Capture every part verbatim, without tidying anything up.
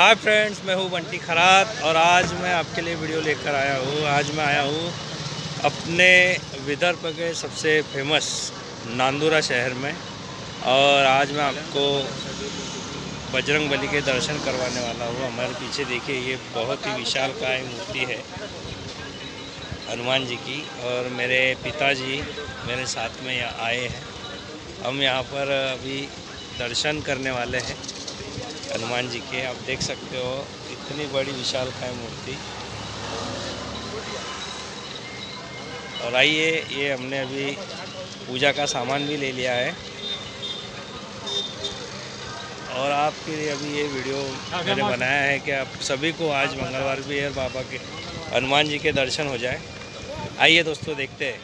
Hi friends, मैं हूँ बंटी खरात और आज मैं आपके लिए वीडियो लेकर आया हूँ। आज मैं आया हूँ अपने विदर्भ के सबसे फेमस नांदुरा शहर में और आज मैं आपको बजरंगबली के दर्शन करवाने वाला हूँ। हमारे पीछे देखिए, ये बहुत ही विशालकाय मूर्ति है हनुमान जी की और मेरे पिताजी मेरे साथ में यहाँ आए हैं। हम यहाँ पर अभी दर्शन करने वाले हैं हनुमान जी के। आप देख सकते हो इतनी बड़ी विशालकाय मूर्ति। और आइए, ये हमने अभी पूजा का सामान भी ले लिया है और आपके लिए अभी ये वीडियो मैंने बनाया है कि आप सभी को आज मंगलवार भी है बाबा के हनुमान जी के दर्शन हो जाए। आइए दोस्तों, देखते हैं।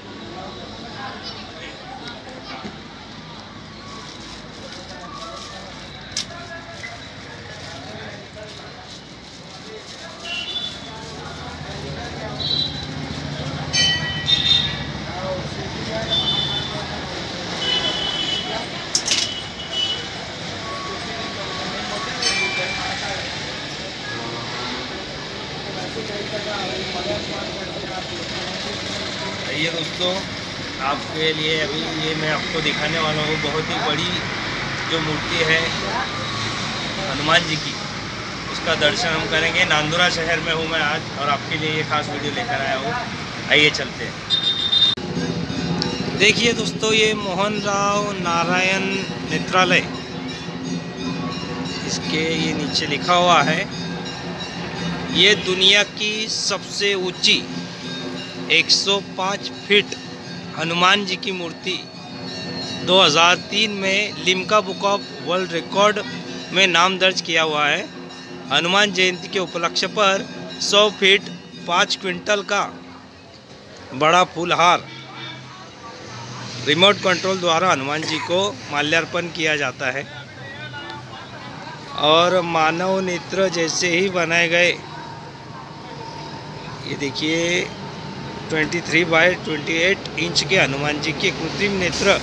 ये दोस्तों, आपके लिए अभी ये मैं आपको दिखाने वाला हूँ बहुत ही बड़ी जो मूर्ति है हनुमान जी की, उसका दर्शन हम करेंगे। नांदुरा शहर में हूँ मैं आज और आपके लिए ये खास वीडियो लेकर आया हूँ। आइए चलते हैं। देखिए दोस्तों, ये मोहन राव नारायण नेत्रालय, इसके ये नीचे लिखा हुआ है। ये दुनिया की सबसे ऊंची एक सौ पाँच फीट हनुमान जी की मूर्ति दो हज़ार तीन में Limca book of world record में नाम दर्ज किया हुआ है। हनुमान जयंती के उपलक्ष्य पर सौ फीट पाँच क्विंटल का बड़ा फूलहार रिमोट कंट्रोल द्वारा हनुमान जी को माल्यार्पण किया जाता है और मानव नेत्र जैसे ही बनाए गए। ये देखिए, तेईस बाय अट्ठाईस इंच के हनुमान जी के कृत्रिम नेत्र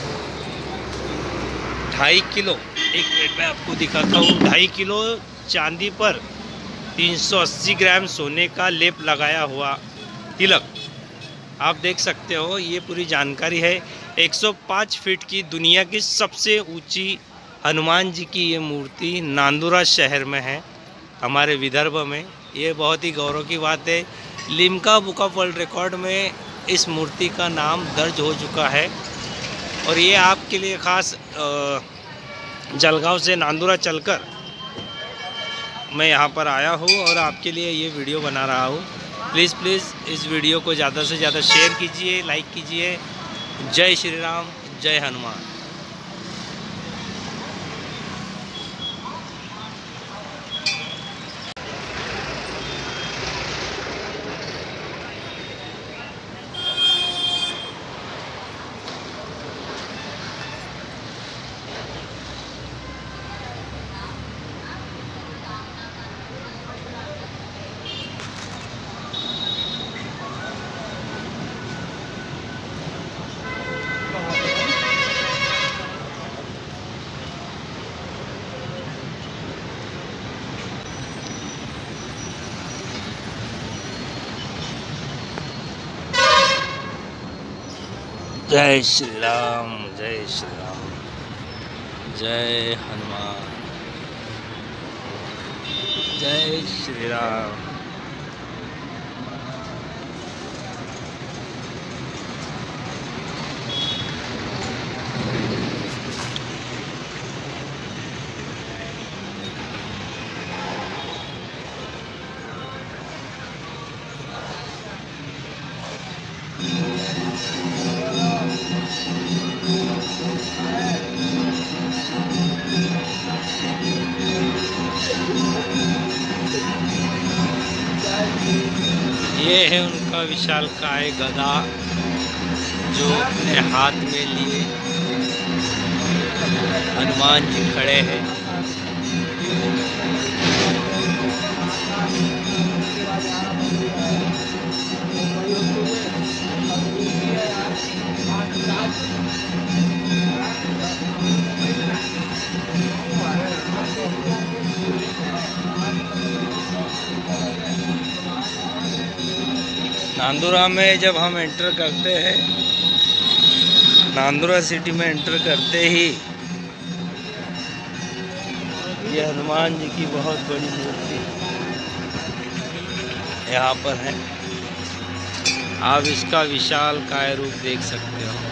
ढाई किलो, एक मिनट में आपको दिखाता हूँ, ढाई किलो चांदी पर तीन सौ अस्सी ग्राम सोने का लेप लगाया हुआ तिलक। आप देख सकते हो, ये पूरी जानकारी है। एक सौ पाँच फीट की दुनिया की सबसे ऊंची हनुमान जी की ये मूर्ति नांदुरा शहर में है, हमारे विदर्भ में। ये बहुत ही गौरव की बात है। Limca book of world record में इस मूर्ति का नाम दर्ज हो चुका है और ये आपके लिए ख़ास जलगांव से नांदुरा चलकर मैं यहाँ पर आया हूँ और आपके लिए ये वीडियो बना रहा हूँ। प्लीज़ प्लीज़ इस वीडियो को ज़्यादा से ज़्यादा शेयर कीजिए, लाइक कीजिए। जय श्री राम, जय हनुमान। जय श्री राम, जय श्री राम, जय हनुमान, जय श्री राम। ये है उनका विशालकाय गदा जो अपने हाथ में लिए हनुमान जी खड़े हैं। नांदुरा में जब हम एंटर करते हैं, नांदुरा सिटी में एंटर करते ही ये हनुमान जी की बहुत बड़ी मूर्ति यहाँ पर है। आप इसका विशाल काय रूप देख सकते हो।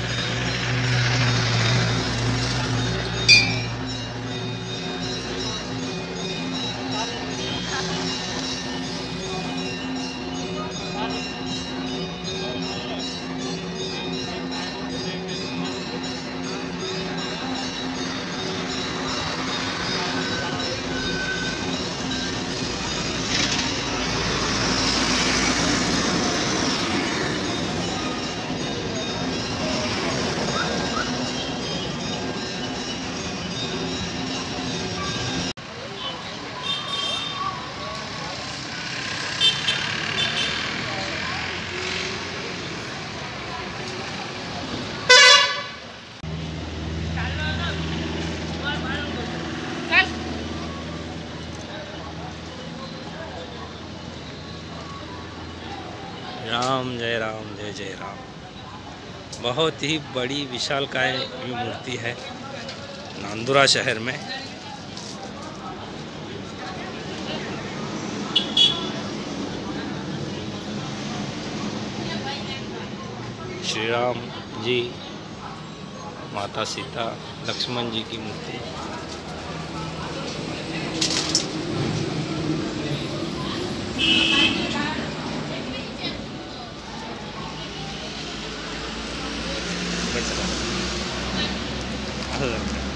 राम जय राम जय जय राम। बहुत ही बड़ी विशालकाय ये मूर्ति है नांदुरा शहर में। श्री राम जी, माता सीता, लक्ष्मण जी की मूर्ति। बच रहा है।